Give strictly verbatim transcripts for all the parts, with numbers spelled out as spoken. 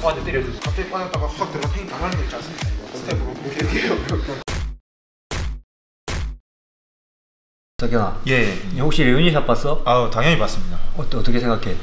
오빠한테 때려주고 갑자기 빠졌다가 확 들어가 팽이 당하는 거 있지 않습니까? 이거 스텝으로 이렇게. 석현아, 예. 혹시 레오니샷 봤어? 아 당연히 봤습니다. 어, 어떻게 생각해?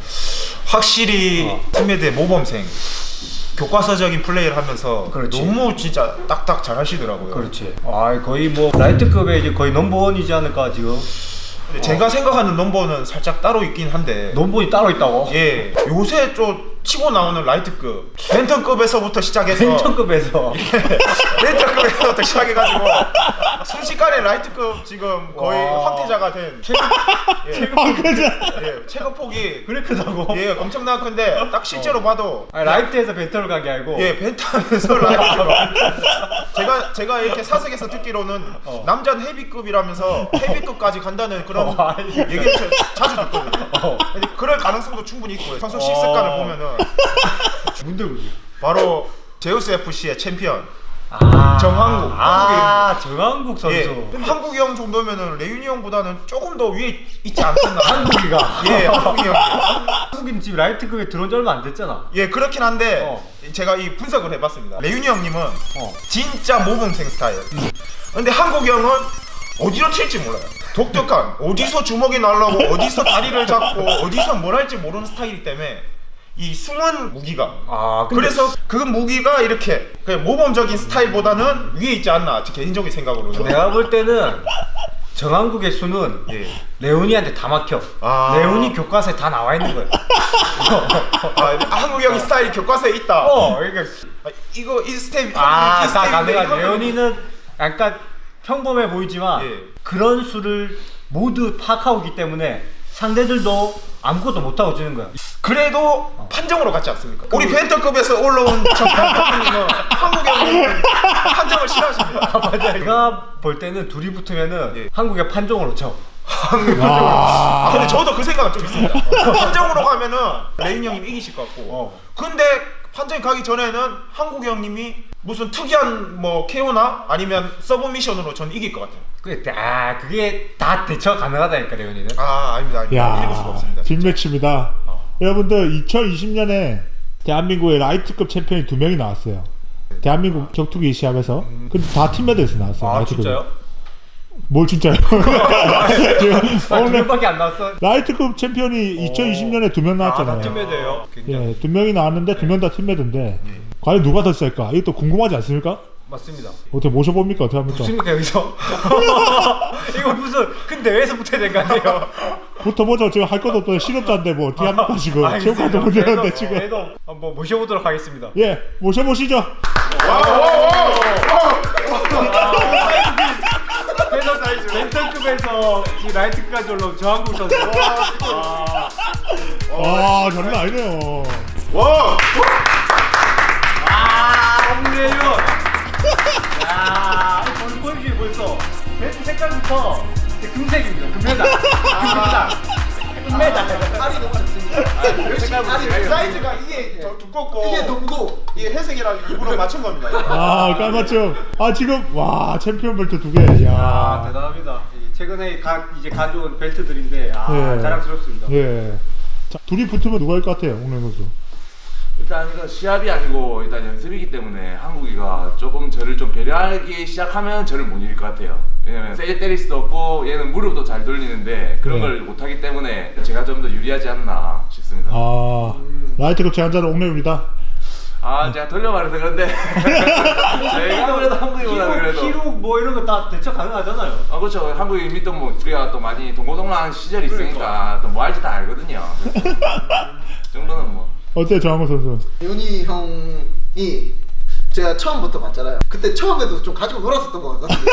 확실히 어. 팀메드의 모범생 교과서적인 플레이를 하면서 그렇지. 너무 진짜 딱딱 잘 하시더라고요. 그렇지. 아 거의 뭐 라이트급의 이제 거의 넘버원이지 않을까 지금? 근데 제가 생각하는 넘버는 살짝 따로 있긴 한데 넘버원이 따로 있다고? 예 요새 좀 치고 나오는 라이트급 벤턴급에서부터 시작해서 벤턴급에서 벤턴급에서부터 시작해가지고 순식간에 라이트급 지금 거의 와. 황태자가 된 체급 예, 황태자. 예, 체급폭이 그래 크다고? 예 엄청나 큰데 딱 실제로 어. 봐도 아니, 라이트에서 벤턴을 간 게 아니고 예 벤턴에서 라이트로 제가 제가 이렇게 사석에서 듣기로는 어. 남자는 헤비급이라면서 헤비급까지 간다는 그런 어, 얘기를 자주 듣거든요. 어. 근데 그럴 가능성도 충분히 있고요. 선수 식습관을 어. 보면은 뭔데 그게? 바로 제우스 에프씨의 챔피언 아 정한국, 아 정한국 선수. 예, 한국이 형 정도면은 레윤이 형보다는 조금 더 위에 있지 않겠나. 한국이가 예 한국이 형 한국인 지금 라이트급에 들어온 지 얼마 안 됐잖아. 예 그렇긴 한데 어. 제가 이 분석을 해봤습니다. 레윤이 형님은 어. 진짜 모범생 스타일. 근데 한국이 형은 어디로 튈지 몰라요. 독특한 어디서 주먹이 날라고 어디서 다리를 잡고 어디서 뭘 할지 모르는 스타일이기 때문에 이 숨은 무기가 아 근데... 그래서 그 무기가 이렇게 그냥 모범적인 스타일보다는 위에 있지 않나 제 개인적인 생각으로는. 내가 볼 때는 정한국의 수는 예. 레오니한테 다 막혀. 아. 레오니 교과서에 다 나와 있는 거야. 아, 한국이 형이 스타일이 교과서에 있다. 어, 그러니까 아, 이거 이 스텝 아, 이 다 스텝인데 가능한. 이거는- 레오니는 약간 평범해 보이지만 예. 그런 수를 모두 파악하고 있기 때문에 상대들도 아무것도 못하고 지는 거야. 그래도 어. 판정으로 갔지 않습니까? 우리 벤터급에서 올라온 정한국님은 한국의 형님은 판정을 싫어하십니다. 아, 맞아. 내가 볼 때는 둘이 붙으면은 예. 한국의 판정으로 쳐. 아, 근데 저도 그 생각은 좀 있습니다. 판정으로 가면은 레인 형님 이기실 것 같고. 어. 근데 판정이 가기 전에는 한국 형님이 무슨 특이한 뭐 케어나 아니면 서브미션으로 전 이길 것 같아요. 그게 아 그게 다 대처 가능하다니까 레오니는. 아 아닙니다, 아닙니다. 읽을 수가 없습니다. 빅매치입니다. 어. 여러분들 이천이십 년에 대한민국의 라이트급 챔피언이 두 명이 나왔어요. 대한민국 격투기 시합에서. 음. 근데 다 팀메드에서 나왔어요. 아 라이트급이. 진짜요? 뭘 진짜요? 아, 두 오늘 명밖에 안 나왔어. 라이트급 챔피언이 이천이십 년에 두 명 나왔잖아요. 아, 다 팀메드예요. 예, 두 명이 나왔는데 두 명 다 팀메드인데 예. 과연 누가 더 셀까? 이것도 궁금하지 않습니까? 맞습니다. 어떻게 모셔봅니까? 어떻게 합니까? 붙습니까 여기서? 이거 무슨 큰 대회에서 붙어야 될 거 아니에요? 붙어보죠. 지금 할 것도 없고 실업자인데 뭐 어떻게 합니까 지금? 알겠습니다. 지금까지 문제였는데 그래도, 지금. 그래도 한번 모셔보도록 하겠습니다. 예, 모셔보시죠. 그래서 벤턴급에서 라이트급까지 올라온 저한국 선수. 와, 아, 장난 아니네요. 와! 아, 홍래윤. 야, 벌써 보이지 벌써. 벤트 색깔부터 금색입니다. 금메달. 금메달. 금메달. 알이 너무 많습니다. 역시 알이 사이즈가 이게 더 두껍고 이게 더 무거워. 이게 회색이라 일부러 맞춘 겁니다. 아, 깔맞춤. 아, 지금 와 챔피언 벨트 두 개. 아, 야. 대단합니다. 최근에 가, 이제 가져온 벨트들인데 아, 예. 자랑스럽습니다. 예. 자, 둘이 붙으면 누가 할 것 같아요, 옥래 선수? 일단 이건 시합이 아니고 일단 연습이기 때문에 한국이가 조금 저를 좀 배려하기 시작하면 저를 못 이길 것 같아요. 왜냐면 세게 때릴 수도 없고 얘는 무릎도 잘 돌리는데 그런 네. 걸 못하기 때문에 제가 좀 더 유리하지 않나 싶습니다. 아, 라이트급 제한자는 옥래입니다. 아 제가 돌려 말해서 그런데 제가 그래도 한국이보다는 그래도 키룩 뭐 이런 거 다 대처 가능하잖아요. 아 그렇죠. 한국이 이미 또 뭐 우리가 또 많이 동고동락한 시절이 있으니까 그러니까. 또 뭐 할지 다 알거든요. 그 정도는 뭐. 어때요, 정한국 선수? 윤희 형이 제가 처음부터 봤잖아요. 그때 처음에도 좀 가지고 놀았었던 것 같거든요.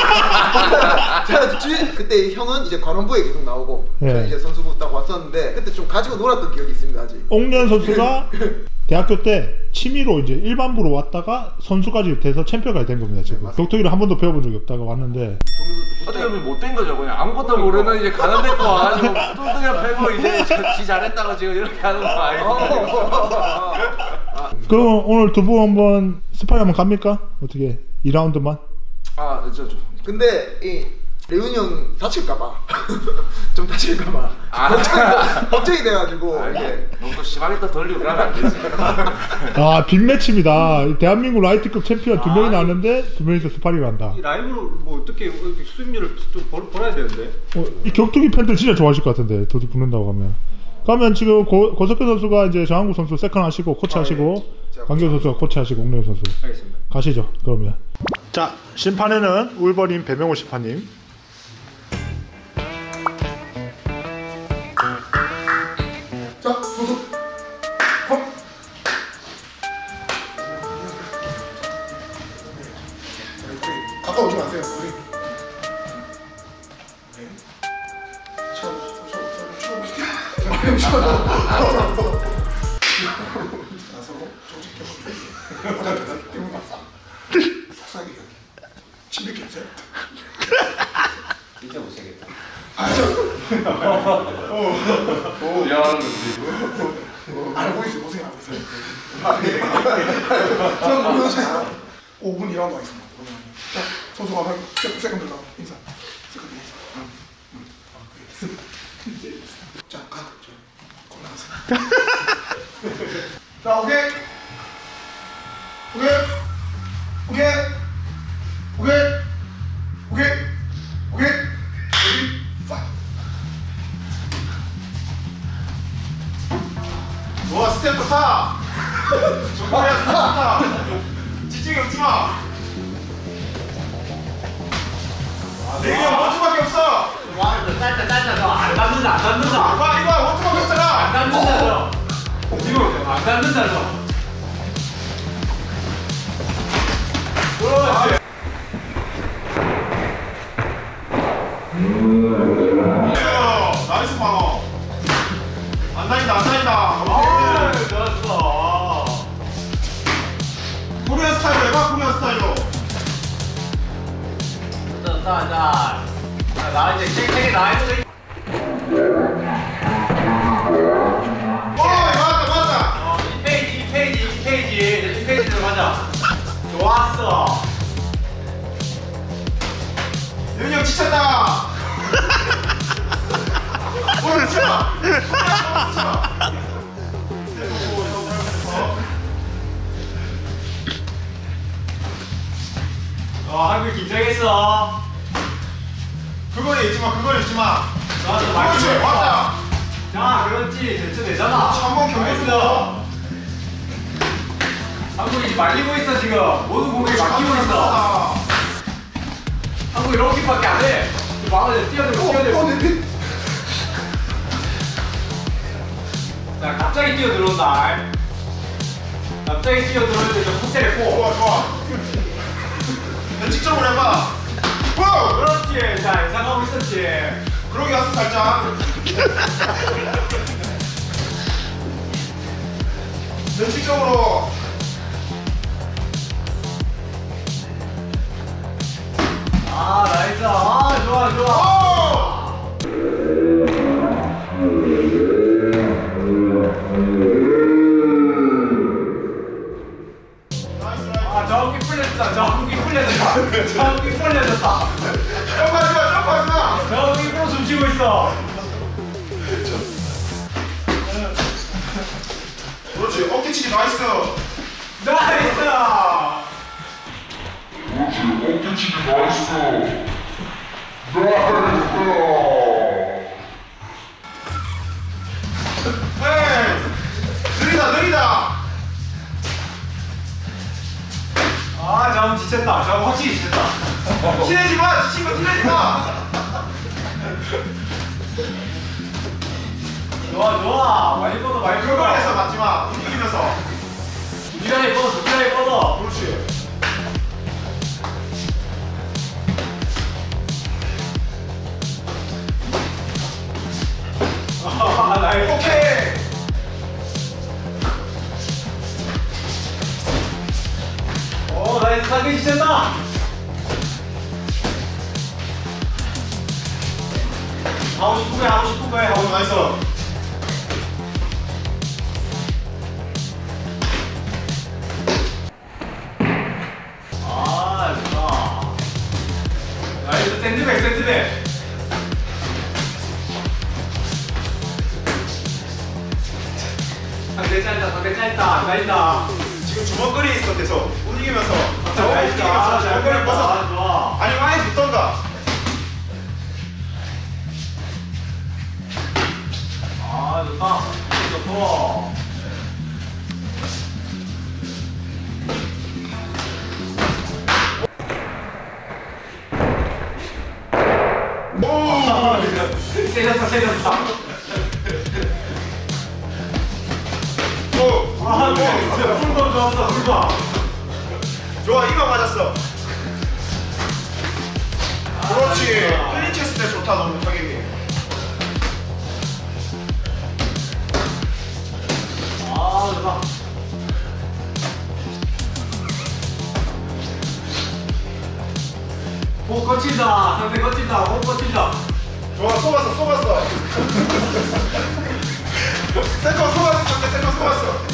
제가 주인, 그때 형은 이제 관원부에 계속 나오고 네. 저는 이제 선수부 딱 왔었는데 그때 좀 가지고 놀았던 기억이 있습니다. 아직. 옥래 선수가 대학교 때 취미로 이제 일반부로 왔다가 선수까지 돼서 챔피언까지 된 겁니다. 지금 네, 격투기를 한 번도 배워본 적이 없다가 왔는데 어떻게 보면 못된 거죠. 그냥 아무것도 모르는 이제 가는 데거 와가지고 뚜둥이 패고 이제 지 잘했다고 지금 이렇게 하는 거 아니겠습니까? 그럼 오늘 두 분 한번 스파링 한번 갑니까? 어떻게 이 라운드만? 아, 저, 저. 근데 이 레훈이 형 다칠까봐 좀 다칠까봐 아. 걱정이, 걱정이 돼가지고 아, 이게 너무 또 심하게 또 돌리고 그러면 안 되지. 아 빅매치입니다. 대한민국 라이트급 챔피언 두 명이 아, 나왔는데 두 명이서 스파링을 한다. 이 라이브로 뭐 어떻게 수입률을 좀 벌, 벌어야 되는데. 어, 이 격투기 팬들 진짜 좋아하실 것 같은데 둘이 붙는다고 하면. 그러면 지금 고, 고석현 선수가 이제 정한국 선수 세컨 하시고 코치 아, 하시고 예. 강경 선수가 코치 하시고 옥래우 선수 알겠습니다. 가시죠. 그러면 자 심판에는 울버님 배명호 심판님. 자 소속 컴 가까우지 마세요 우리 네. 쳐, 쳐, 쳐, 쳐, 쳐. 나서고 조직해 때문에 속상해 침뱉게 없어요 진짜 못하겠다. 오, 야하는 거지. 알고 있어 고생하고 있어요 저는 모르는 오 분 일하고 있습니다 자 선수가 한 세컨드 가 인사 세컨드 인사 응, 응. 아, 그래. 자 가. 골라가세요 자 오케이 오케이 오케이 오케이 오케이 오케이 오케이 파 와 스텝 좋다. 정말이야 스텝 좋다. 지치게 없지 마. 내게 원투밖에 없어. 와, 너 짧다 짧다 너안 닿는다 안 닿는다. 이봐 이봐 원투밖에 없잖아. 안 닿는다 너. 지금 안 닿는다 너. 그렇지. 나이스 만호. 안 다닌다 안 다닌다. 아, 좋았어. 코리안 스타일로 해봐 코리안 스타일로. 자, 자, 자, 나 이제 땡땡이 나이도 돼. 어 맞다 맞다. 어, 이 페이지, 이 페이지, 이 페이지, 이제 이 페이지로 가자. 좋았어. 윤이 형 지쳤다. 오늘 치마. 어, 한국 긴장했어. 그거는 잊지 마 그거는 잊지 마. 좋았어, 그렇지 맞지? 맞다. 자, 그렇지. 대체 되잖아. 한번 경고했어. 한국이 말리고 있어 지금. 모든 공격이 막히고 있어. 한국 이런 킥밖에 안 해. 막아야 뛰어들고 뛰어들고. 자, 갑자기 뛰어들어온다. 갑자기 뛰어들어오는데 좀 호텔에 꼭. 좋아 좋아. 면직적으로 해봐. 오! 그렇지. 자, 예상하고 있었지. 그러기 왔어 살짝. 면직적으로. 아, 나이스. 아, 좋아, 좋아. 오! 나이스 나이스. 아, 저기 풀렸다. 저기 풀렸다. 저기 풀렸다. 점프하지 마 점프하지 마. 저기 프로 숨 쉬고 있어. 그렇지 어깨치기 나이스. 나이스. 에이 느리다 느리다. 아, 저 지쳤다. 저 확실히 지쳤다. 티내지 마 지친 거 티내지 마. 좋아, 좋아. 많이 뻗어, 많이 뻗어. 그거에서 맞지 마 움직이면서. 미라에 뻗어, 미라에 뻗어. 그렇지. 아, 나이스. 오케이. 오, 나이스. 상대 지쳤다. 하고 싶은 거야, 하고 싶은 거야. 어 나이스. 아, 좋아. 나이스. 샌드백, 샌드백. 상대 짧다, 상대 짧다, 짧다. 지금 주먹거리에 있어 계속 움직이면서 아, 움직이면서 주먹거리 벗어. 좋아. 아니 많이 붙던가. 아, 좋다. 좋고. 오! 세졌다, 세졌다. 오. 아, 좋아. 풀건 좋았어, 풀건. 좋아 이거 맞았어. 그렇지. 클린치 했을 때 좋다 너무 타격이. 아, 좋다. 목 거친다. 상대 거친다. 목 거친다. 좋아 속았어 속았어. 세컨 속았어 상대 세컨 속았어.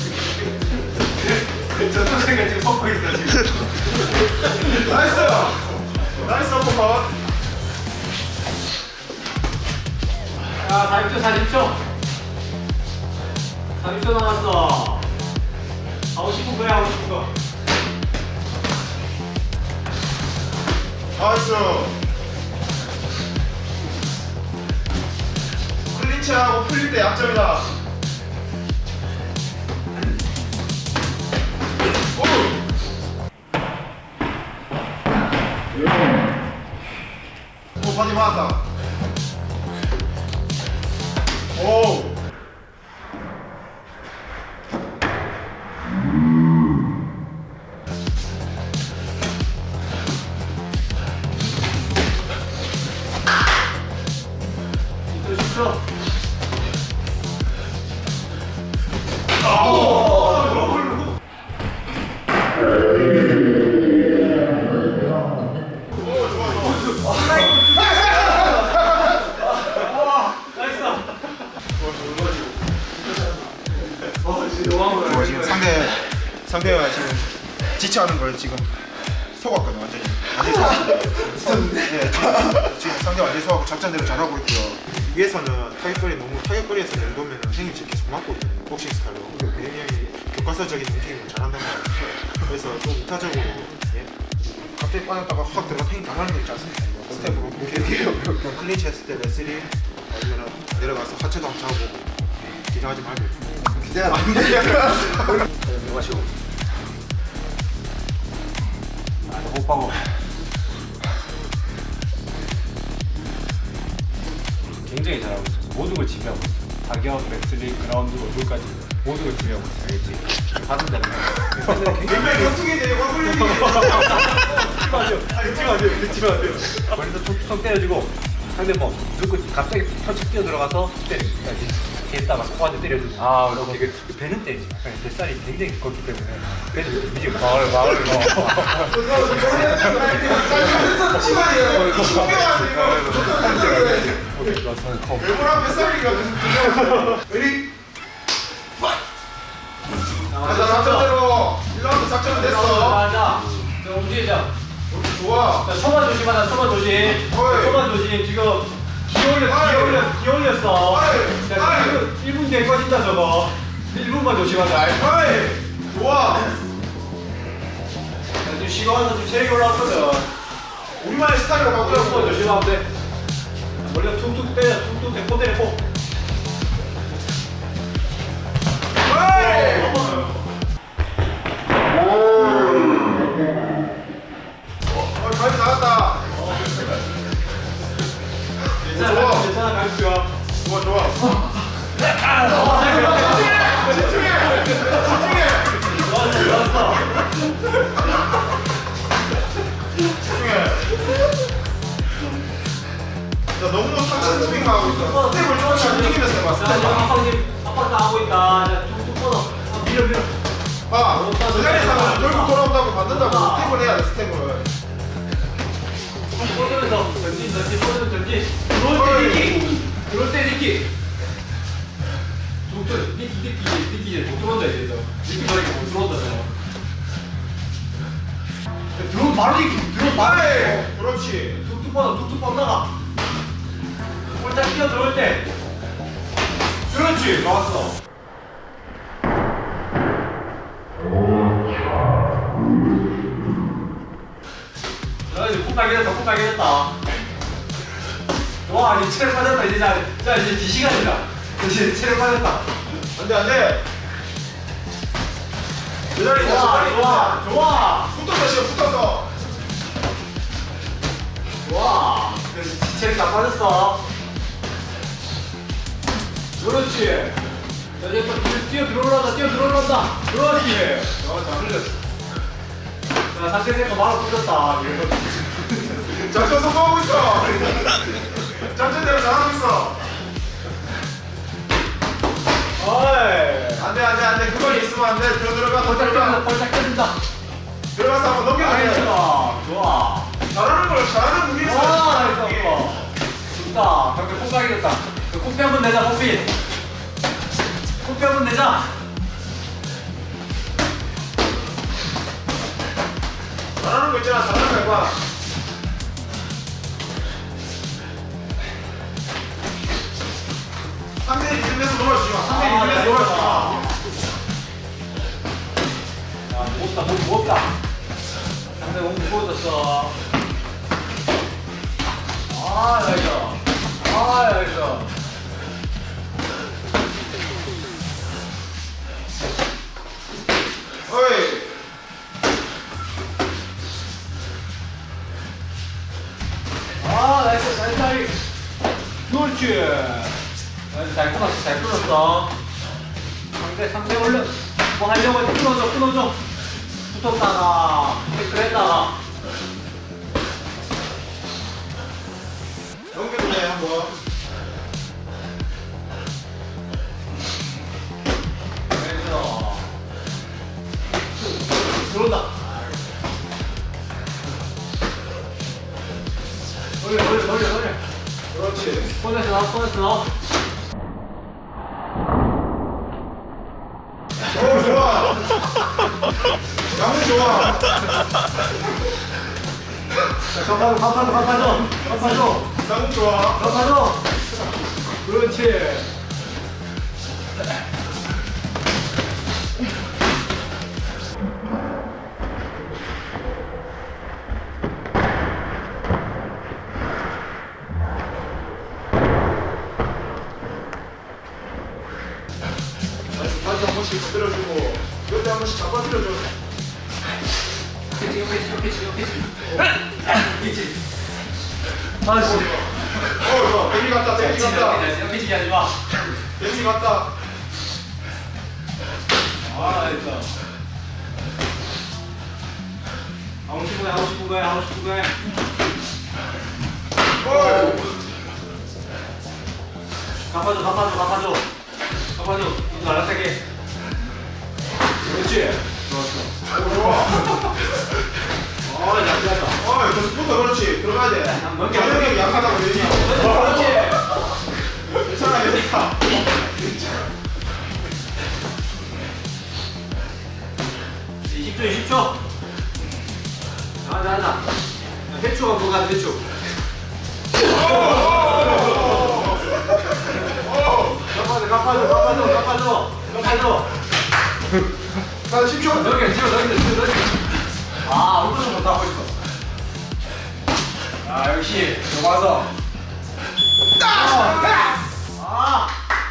저 선생님가 지금 섞고 있어, 지금. 나이스. 나이스 어퍼컷. 야, 사십 초, 사십 초. 사십 초 남았어. 하고 싶은 거야, 하고 싶은 거. 나이스. 클린치하고 풀릴 때 약점이다. 오. 오 바디 맞았다. 오. 십 초. 어, 지금 상대 상대가 지금 지체하는 걸 지금 속았거든 완전히. 완전히 속았거든. 네, 지금, 지금 상대 완전히 속았고 작전대로 잘하고 있고요. 위에서는 타격거리 너무 타격거리에서 내려놓으면 형이 지금 계속 맞고 있거든요. 복싱 스타일로. 그리고 배영이 형이 교과서적인 움직임을 잘한단 말이에요. 그래서 좀 이타적으로 예? 갑자기 빠졌다가 확 들어가 형이 당하는 거 있지 않습니까? 이거 스텝으로 이렇게 클린치 했을 때 레슬이 아니면 내려가서 하체도 한번 잡고 긴장하지 말고. 기대하라. 누가 쉬고. 아, 호흡하고. 굉장히 잘하고 있어. 모든 걸 지배하고 있어. 타격, 레슬링, 그라운드, 얼굴까지 모든 걸 지배하고 있어. 알겠지? 받은 다음에. 굉장히 격투기 돼 얼굴 얘기. 찍으면 안 돼요. 찍으면 안 돼요. 머리도 툭툭 때려주고 상대 뭐 무조건 갑자기 펴쳐 뛰어 들어가서 때려. 했다가 코한테 때려주고. 아, 그리고 이게 배는 때리지. 뱃살이 굉장히 걷기 때문에 배는 미지고 마을 마을 뭐. 일본한 뱃살이가 ready? 가자 작전대로 일 라운드 작전 됐어. 자, 자, 움직이자. 좋아. 자, 초반 조심하자. 초반 조심. 어이. 초반 조심. 지금 기 올렸, 기 어이. 올렸, 기 올렸어. 어이. 자, 지금 일 분 뒤에 꺼진다 저거. 일 분만 조심하자. 어이. 좋아. 자, 지금 시간은 좀 체력이 올라왔거든. 우리만의 스타일로 초반 바꾸려고. 조심하면 돼. 머리가 툭툭 때려, 툭툭 대포 때려, 포. 어이. 어, 가위 나왔다. 괜찮아, 좋아. 괜찮아, 갈수야. 좋아 좋아. 집중해. 집중해. 좋았어. 집중해. 자 너무 상체 스윙 하고 있어. 스텝을 조금씩 움직이면서 해봐. 자, 스텝 지금 봐. 아빠님, 아빠 다 하고 있다. 자, 툭툭 뻗어. 아, 밀어, 밀어. 봐. 그 자리에서 결국 돌아온다고 받는다고 스텝을 해야 돼 스텝을. 뻗으면서 전진, 전진, 뻗으면 전진. 들어올 때 니키. 들어올 때 니키. 툭툭, 니키, 니키, 니키 이제 못 들어온다 이제. 니키 말이니까 못 들어온다잖아. 들어온 바로 니키. 들어온 바로 니키. 아이, 그렇지. 툭툭 뻗어, 툭툭 뻗다가. 홀딱 뛰어 들어올 때. 그렇지, 좋았어. 푹 가게됐다 푹 가게됐다. 와 이제 체력 빠졌다 이제 자, 자 이제 네 시간이다. 이제 체력 빠졌다. 안돼 안돼. 제자리 있어 좋아 제자리 좋아 좋아 붙어서 쉬어 붙어서. 좋아. 그래서 체력 다 빠졌어. 그렇지. 자 이제 또 뛰어, 뛰어 들어올란다 뛰어 들어올란다. 그렇지. 어잘 흘렸어. 자 상태 세고 바로 붙였다. 작전 성공하고 있어. 작전대로 잘하고 있어. 어이. 안돼 안돼 안돼 그거 있으면 안돼. 들어 들어가 더 벌짝 들어가. 껴준다 벌짝 껴준다. 들어가서 한번 넘겨야 돼. 나이스. 좋아. 잘하는 걸 잘하는 무기 있어. 와 나이스. 좋다. 그렇게 콩가게 됐다. 콩피 한번 내자 콩피. 콩피 한번 내자. 잘하는 거 있잖아. 잘하는 거 해봐. 상대 리듬에서 놀아주지 마. 상대 아, 리듬에서 놀아주지 마. 야 무겁다 몸 무겁다. 상대 몸 무거워졌어. 아 나이스. 아 나이스. 어이. 아 나이스 잘 다리. 그렇지. 나이스 잘 끊었어 잘 끊었어. 상대 상대 올려. 뭐 하려고 해 끊어줘 끊어줘. 붙었다가 태클 했다가. 넘겨도 돼 한번. 그래서 들어온다. 돌려 돌려 돌려 돌려. 그렇지. 꺼내서 나와 꺼내서 나와. 오 좋아. 양은 좋아. 자 갚아줘 갚아줘 갚아줘 갚아줘 쌍 좋아. 갚아줘. 그렇지. 다시 한 번씩 건드려주고 여기 한 번씩 잡아들여줘. 아씨. 어 좋아. 데미 갔다 데미 갔다 이렇게 지기 하지 마. 데미 갔다. 아 됐다. 하고 싶은 거 해, 하고 싶은 거 해, 하고 싶은 거 해. 어이. 갚아줘 갚아줘 갚아줘 갚아줘. 이거 날라세게. 그렇지. 오 좋아. 어 잘했다. 어이 저스부터 그렇지. 들어가야 돼. 넘겨. 저녁이 약하다고 얘기. 그렇지. 괜찮아 얘들아. 이십 초 이십 초. 자, 자, 자. 대추가 뭐가 대추. 갚아줘, 갚아줘, 갚아줘, 갚아줘, 갚아줘. 나 십 초. 너게 지워, 너게 지워, 너게. 아, 아무것도 못하고 있어. 아, 역시 좋아서. 아, 아.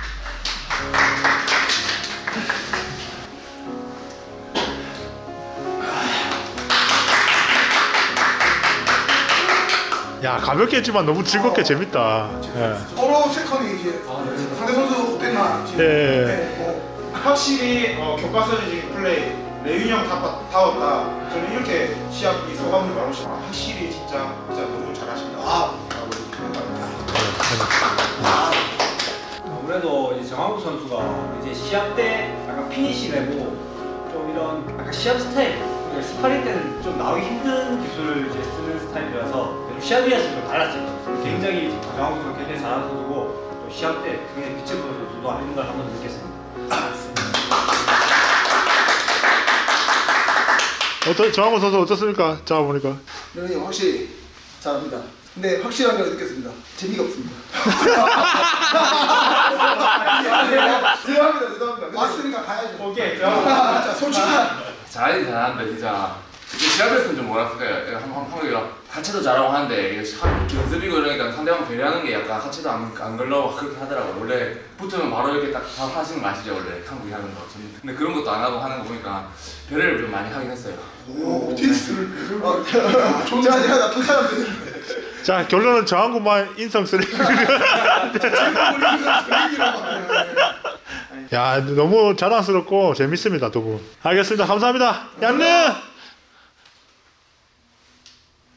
야 가볍게 했지만 너무 즐겁게 재밌다. 예. 서로 세컨이 이제 상대 선수 어땠나 지금. 예. 네, 뭐 확실히 어, 교과서적인 플레이 레윤이 형 다, 다웠다. 저는 이렇게 시합 이 소감을 말하고 싶어요. 아, 확실히 진짜 진짜 너무 잘하신다. 아, 라고 생각합니다. 아무래도 이제 정한우 선수가 이제 시합 때 약간 피니시 내고 좀 이런 약간 시합 스타일, 그러니까 스파링 때는 좀 나오기 힘든 기술을 이제 쓰는 스타일이라서 시합이었을 좀 달랐어요. 굉장히 정한우 선수가 굉장히 잘하는 선수고 또 시합 때 굉장히 빛을 보는 선수도 아닌 걸 한번 느꼈습니다. 어떠 정한우 선수 어떻습니까? 잡아 보니까. 연이 확실히 잘합니다. 근데 확실한 걸 느꼈습니다. 재미가 없습니다. 죄송합니다, 죄송합니다. 왔으니까 가야죠. 오케이. 자, 솔직히 잘하긴 잘한다 진짜. 시합에서는 좀 뭐랄까요? 한국이가 하체도 잘하고 하는데 이게 연습이고 이러니까 상대방 배려하는 게 약간 하체도 안, 안 걸려고 그렇게 하더라고. 원래 붙으면 바로 이렇게 딱 다 하시는 거 아시죠? 원래 한국이 하는 거. 근데 그런 것도 안 하고 하는 거 보니까 배려를 좀 많이 하긴 했어요. 오, 디스를 아, 존재하지 않아 나쁜 사람들. 자, 결론은 저항구만 인성 쓰레기. 야, 너무 자랑스럽고 재밌습니다, 두 분. 알겠습니다. 감사합니다. 얀느!